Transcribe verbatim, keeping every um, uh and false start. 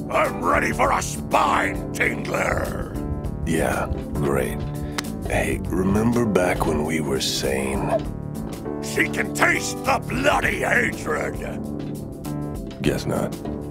I'm ready for a spine tingler! Yeah, great. Hey, remember back when we were sane? She can taste the bloody hatred! Guess not.